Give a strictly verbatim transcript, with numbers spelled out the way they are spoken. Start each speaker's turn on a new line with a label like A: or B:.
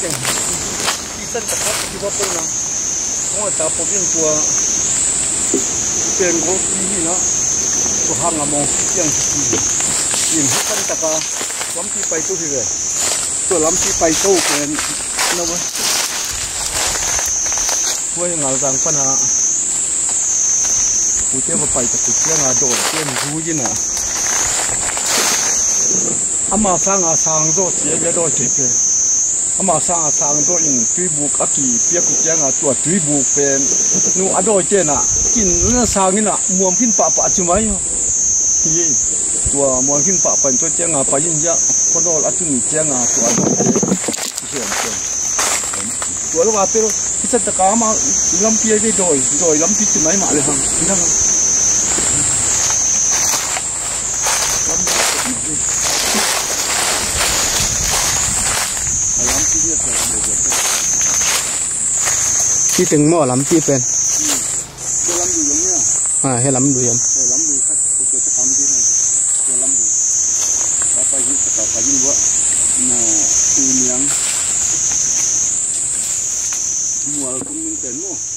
A: tiền đi sân tập hát đi qua bên nào không phải tập một viên chùa tiền có gì nữa chùa hàng là một tiền tiền hết sân tập à lắm khi bay tôi thì về tôi lắm khi bay tôi cái nó vậy với ngài rằng con à cụ thể mà bay tập cụ thể là đồ tiền vui gì nè ama sang a sang zo che ge do che pe ama sang a sang do in tui bu ka ki pia ku chang a tua tui bu pen nu a do che na kin na sang ina muam phin pa pa chu mai hi tua muam phin pa pa to chang a pa yin ja ko do a tu ni chang a tua do che che che tua lo wa pero ki sa ta ka ma lam pia ge do do lam pi chu mai ma le hang ni naที่ถึงหม้อลำที่เป็นอ่าให้ลำดูยังลำดูครับเกิดจะทำที่ไหนตัวลำดูแล้วไปยิ่งต่อไปยิ่งว่าน่ะตีเลี้ยงมัวคงมึงเป็นมั้ง